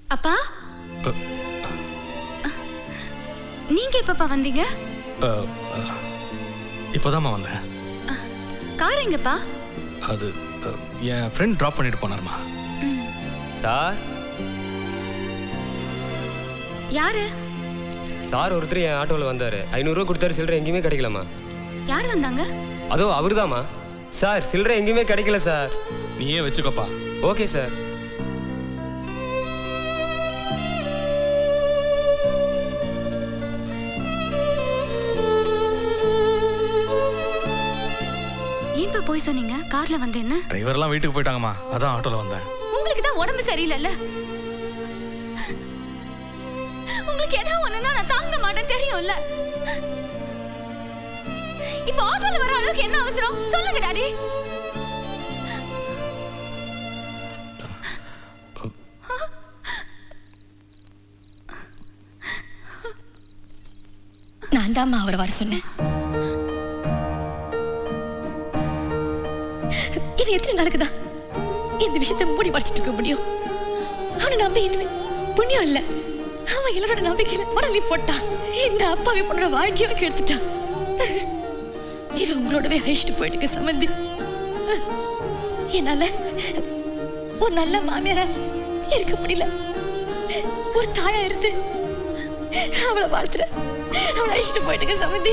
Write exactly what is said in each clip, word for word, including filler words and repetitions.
அப்பா நீங்க எப்பப்பா வந்தீங்க? இப்போதாம்மா வந்தேன். கார் எங்கப்பா? அது என் ஃப்ரெண்ட் டிராப் பண்ணிட்டு போனாருமா. சார் யாரு? சார் ஒருத்தர் என் ஆட்டோவில் வந்தாரு. ஐநூறு ரூபா கொடுத்தாரு. சில்லறை எங்கேயுமே கிடைக்கலமா. யார் வந்தாங்க? அதோ அவருதாம்மா. சார் சில்லறை எங்கேயுமே கிடைக்கல சார். நீயே வச்சுக்கோப்பா. Okay sir. ஏன்பா போய் சொன்னீங்க? கார்ல வந்து என்ன? டிரைவர்லாம் வீட்டுக்கு போயிட்டாங்கம்மா. அதான் ஆட்டோல வந்தேன். உங்களுக்கு தான் உடம்பு சரியில்லைல்ல. உங்களுக்கு ஏதாவது ஒண்ணுனா நான் தாங்க மாட்டேன் தெரியும்ல. இப்போ ஆட்டோல வர அளவுக்கு என்ன அவசரம் சொல்லுங்க டாடி. நான் தான் அவரை வர சொன்னேன். இது எத்தனை நாளுக்குதா இந்த விஷயத்தை மூடி மறைச்சிட்டு இருக்க முடியும்? அவனை நம்பி இனிமே புண்ணியம் இல்லை. அவன் எல்லாரோட நம்பிக்கையில உடம்பி போட்டான். இந்த அப்பாவை பொண்ணோட வாழ்க்கையை கெடுத்துட்டான். இவன் உங்களோடவே அழிச்சிட்டு போயிட்டு சம்பந்தி. என்னால ஒரு நல்ல மாமியாரா இருக்க முடியல. ஒரு தாயா இருந்து அவளை வாழ்த்துற அவளை அழிச்சிட்டு போயிட்டு சம்பந்தி.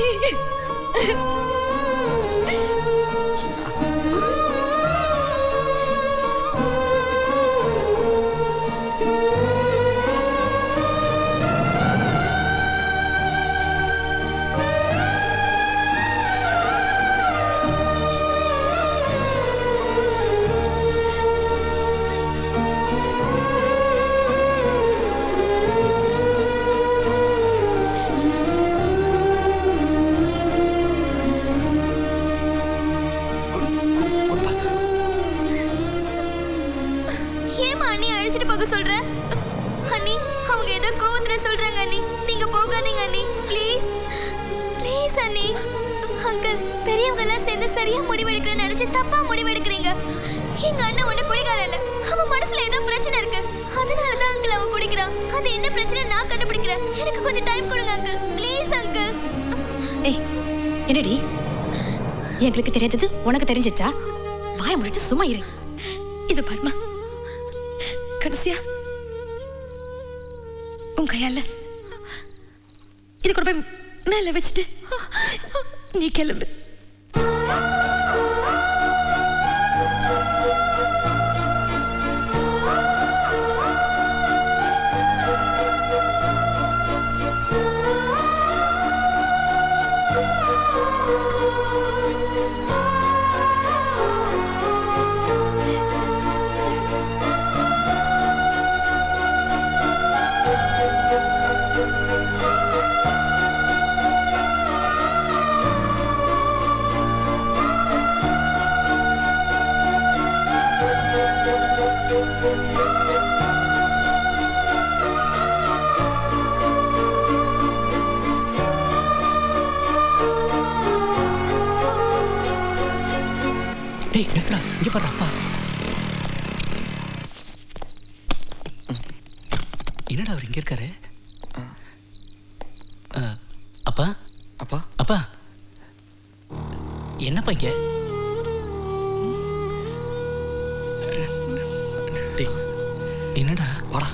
சரியா முடிவெடுக்கிறேன்னு நினைச்சு தப்பா முடிவெடுக்கிறீங்க. எங்க அண்ணன் ஒண்ணு குடிக்கார இல்ல. அவன் மனசுல ஏதோ பிரச்சனை இருக்கு. அதனாலதான் அங்கிள் அவன் குடிக்கிறான். அது என்ன பிரச்சனை நான் கண்டுபிடிக்கிறேன். எனக்கு கொஞ்சம் டைம் கொடுங்க அங்கிள். Please uncle. ஏய் என்னடி? எங்களுக்கு தெரியாதது உனக்கு தெரிஞ்சிச்சா? வாய மூடிட்டு சும்மா இரு. இது பாருமா, கடைசியா உன் கையால இது கூட போய் மேல வச்சுட்டு நீ கிளம்பு. இங்க பாரு அப்பா. என்னடா அவர் இங்க இருக்காரு? அப்பா அப்பா அப்பா என்னப்பா இங்க? என்னடா வாடா.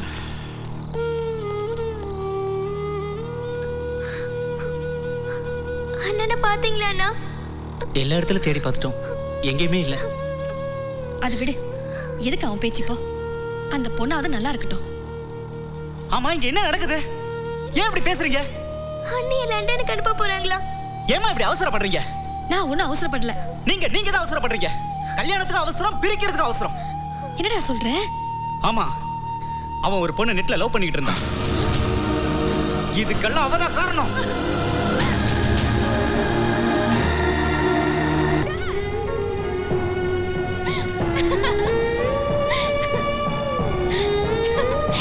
அண்ணனை பாத்தீங்களா அண்ணா? எல்லா இடத்துல தேடி பார்த்துட்டோம், எங்கேயுமே இல்ல. அது விடு, எதுக்கு அவன் பேச்சுப்போ? அந்த பொண்ணாவது நல்லா இருக்கட்டும். ஆமா, இங்க என்ன நடக்குது? ஏன் இப்படி பேசுறீங்க? அண்ணி லண்டனுக்கு அனுப்ப போறாங்களா? ஏமா இப்படி அவசரப்படுறீங்க? நான் ஒன்னும் அவசரப்படல. நீங்க நீங்க தான் அவசரப்படுறீங்க. கல்யாணத்துக்கு அவசரம், பிரிக்கிறதுக்கு அவசரம். என்னடா சொல்ற? ஆமா, அவன் ஒரு பொண்ணு நெட்ல லவ் பண்ணிக்கிட்டு இருந்தான். இதுக்கெல்லாம் அவதான் காரணம்.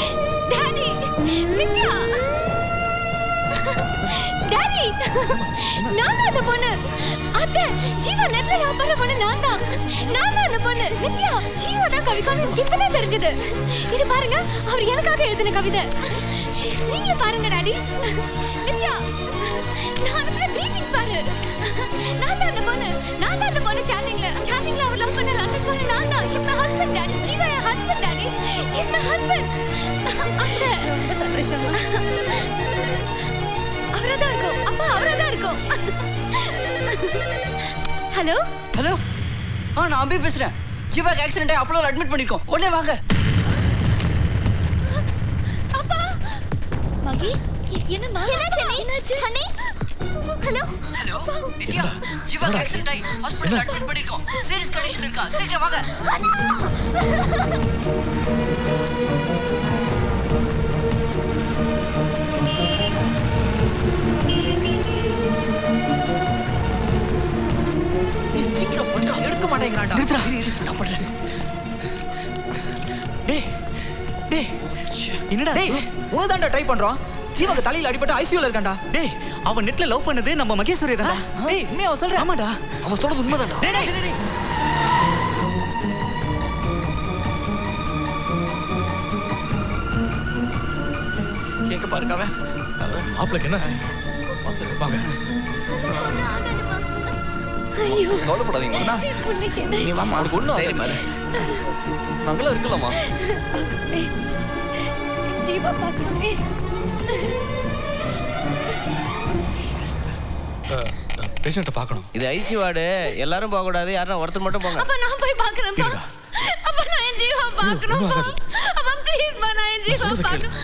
Daddy! நான் தான் அந்த பொண்ணு. அத்தை, ஜீவா நெட்ல லவ் பண்ண பொண்ணு நான் தான். நான் தான் அந்த பொண்ணு. நித்யா, ஜீவா தான் கவிக்கான்னு இப்பதான் தெரிஞ்சது. இது பாருங்க, அவர் எனக்காக எழுதின கவிதை. நீங்க பாருங்க டாடி. நித்யா, நான் அனுப்புற greetings பாரு. நான் தான் அந்த பொண்ணு. நான் தான் அந்த பொண்ணு chattingல. chattingல அவர் லவ் பண்ணல அந்த பொண்ணு நான் தான். He's my husband, daddy. Jeeva N husband, daddy. He's my husband. அத்தை, ரொம்ப சந்தோஷமா. அவரதான் இருக்கும். அப்பா அவரதான் இருக்கும். ஹலோ ஹலோ ஆ நான் அம்பி பேசுறேன். ஜீவாக்கு ஆக்சிடென்ட் ஆகி அப்பளோல அட்மிட் பண்ணிருக்கோம். உடனே வாங்க. அப்பா மகி என்னம்மா என்னாச்சு என்னாச்சு honey hello hello Nithya ஜீவாக்கு accident ஆகி ஹாஸ்பிடல்ல அட்மிட் பண்ணிருக்கோம். சீரியஸ் கண்டிஷன் இருக்கா? சீக்கிரம் வாங்க. சீக்கிரம் பண்றா. எடுக்க மாட்டேங்கறாடா. நிறுத்துடா. நான் பண்றேன். டேய் டேய் என்னடா டேய் உனதான்டா ட்ரை பண்றோம். ஜீவாக்கு தலையில அடிபட்டு ஐசியூல இருக்கான்டா. டேய் அவன் நெட்ல லவ் பண்ணது நம்ம மகேஸ்வரி தான்டா. டேய் உண்மையா அவ சொல்றா? ஆமாடா அவ சொல்றது உண்மைதான்டா. டேய் டேய் டேய் கேக்க பாருங்க அவன். மாப்ளக்கு என்னாச்சு? வாங்க. ஐயோ கவலைப்படாதீங்க அண்ணா. நீ வாமா. ஒண்ணும் ஆகல பாரு. நாங்கள இருக்கலாமா? ஜீவா பாக்கணுமே. பேஷண்ட்ட பார்க்கணும். இது ஐசி வார்டு. எல்லாரும் போக கூடாது. யாரா ஒருத்தர் மட்டும் போங்க. அப்ப நான் போய் பார்க்கறேன் பா. அப்ப நான் என் ஜீவா பார்க்கணும் பா. அப்ப ப்ளீஸ் பா நான் என் ஜீவா பார்க்கணும்.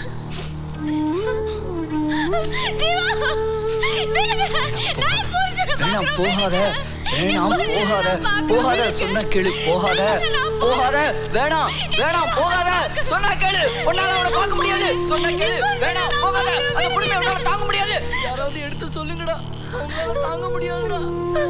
ஜீவா நான் புருஷனை வேணாம் போகாத. வேணாம் போகாத. போகாத சொன்ன கேளு. போகாத போகாத. வேணாம் வேணாம் போகாத. சொன்ன கேளு. உன்னால அவனை பார்க்க முடியாது. சொன்ன கேளு. வேணாம் போகாத. அந்த குடும்பம் உன்னால தாங்க முடியாது. யாராவது எடுத்து சொல்லுங்கடா. உன்னால தாங்க முடியாதுடா.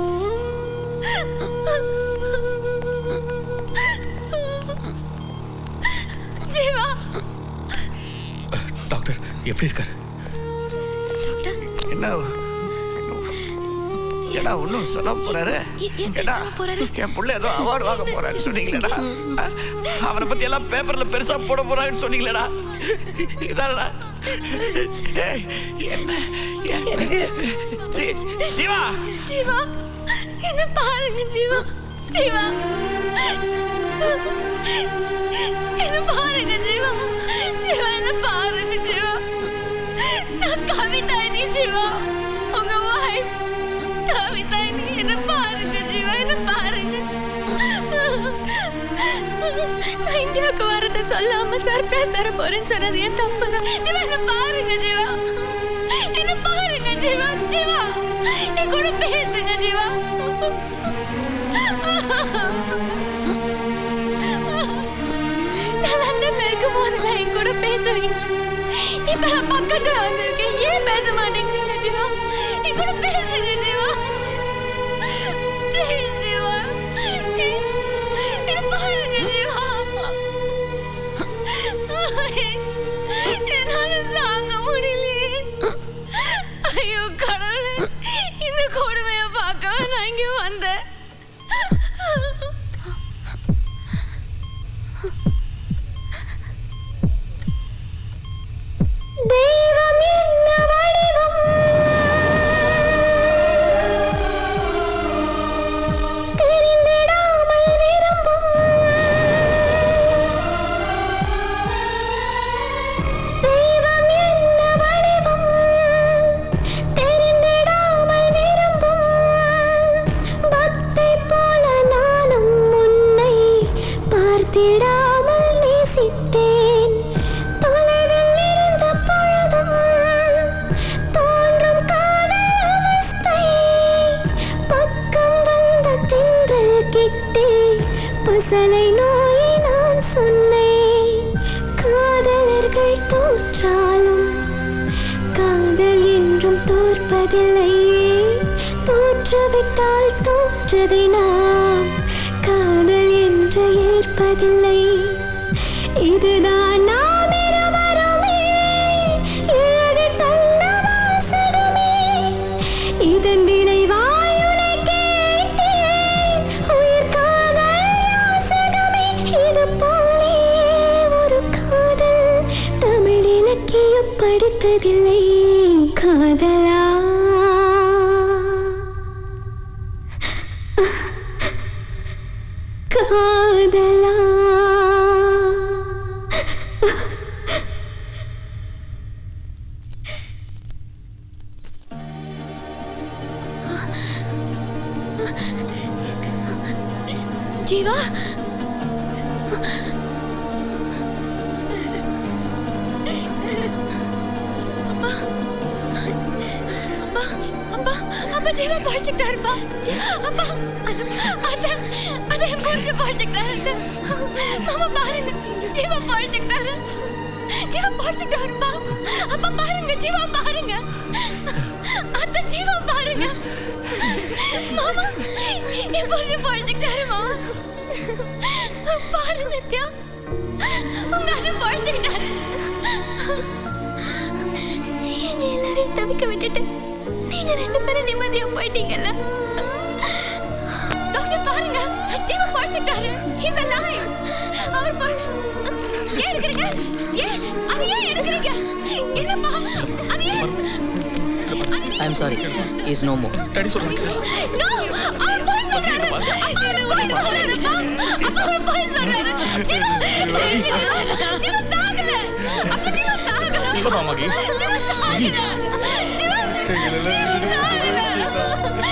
ஜீவா டாக்டர் எப்படி இருக்காரு? என்ன ஏடா ஒன்றும் சொல்ல போறாரு? ஏடா என் புள்ள ஏதோ அவார்டு வாங்க போறான்னு சொன்னீங்களேடா. அவனை பத்தி எல்லாம் பேப்பர்ல பெருசா போட போறான்னு சொன்னீங்களேடா. இதாடா என்ன ஜீவா ஜீவா என்ன பாருங்க ஜீவா. ஜீவா என்ன பாருங்க ஜீவா. ஜீவா என்ன பாருங்க ஜீவா. நான் கவிதா நீ ஜீவா உங்க வைஃப் கவிதா நீ என்ன பாருங்க ஜீவா. என்ன பாருங்க. நான் இந்தியாவுக்கு வரதை சொல்லாம சர்ப்ரைஸ் தர போறேன்னு சொன்னது என் தப்பு தான். ஜீவா என்ன பாருங்க ஜீவா. என்ன பாருங்க ஜீவா. ஜீவா என் கூட பேசுங்க ஜீவா. நான் லண்டன்ல இருக்கும் போதெல்லாம் என் கூட பேசுவீங்க. இப்ப நான் பக்கத்துல வந்திருக்கேன். ஏன் பேச மாட்டேங்கிறீங்க ஜீவா? என் கூட பேசுங்க ஜீவா. ப்ளீஸ் ஜீவா. என்ன பாருங்க ஜீவா. என்னால தாங்க முடியலையே. ஐயோ கடவுளே, இந்த கொடுமையை பார்க்க நான் இங்க வந்தேன். தெய்வம் என்ன வடிவம் தெரிந்திடாமல் விரும்பும். தெய்வம் என்ன வடிவம் தெரிந்திடாமல் விரும்பும். பக்தை போல நானும் உன்னை பார்த்திடாமல் நேசித்தேன். தொலைவில் இருந்த பொழுதும் தோன்றும் காதல் அவஸ்தை. பக்கம் வந்த திங்கள் கிட்டே பசலை நோயை நான் சொன்னேன். காதலர்கள் தோற்றாலும் காதல் என்றும் தோற்பதில்லையே. தோற்றுவிட்டால் தோற்றதை நாம் காதல் என்று ஏற்பதில்லை. இதுதான் நாம் இருவருமே எழுதி தந்த வாசகமே. இதன் கொடுத்ததில்லை காதலா காதலா ஜீவா அப்பா அப்பா அப்பா அப்பா ஜீவா படிச்சுட்டாருப்பா அப்பா அது அது அது புரிஞ்சு படிச்சுட்டாரு மாமா பாருங்க ஜீவா படிச்சுட்டாரு ஜீவா படிச்சுட்டாருப்பா அப்பா பாருங்க ஜீவா பாருங்க அத்த ஜீவா பாருங்க மாமா என் புரிஞ்சு படிச்சுட்டாரு மாமா பாரு நித்யா உங்க அண்ணன் படிச்சுக்கிட்டாரு எங்க எல்லாரையும் தவிக்க விட்டுட்டு நீங்க ரெண்டு பேரும் நிம்மதியா போயிட்டீங்கல்ல டாக்டர் பாருங்க ஜீவா படிச்சுக்கிட்டாரு ஹீஸ் அலைவ் அவர் படி ஏன் எடுக்கிறீங்க ஏன் அது ஏன் எடுக்கிறீங்க என்னப்பா அது ஏன் I am sorry. He is no more. Daddy சொல்றாங்க. No, அவர் போய் சொல்றாரு. அவர் போய் சொல்றாரு. அப்பா அவர் போய் சொல்றாரு. ஜீவா ஜீவா சாகல. அப்பா ஜீவா சாகல. இல்ல மாமாகி. ஜீவா சாகல. ஜீவா சாகல.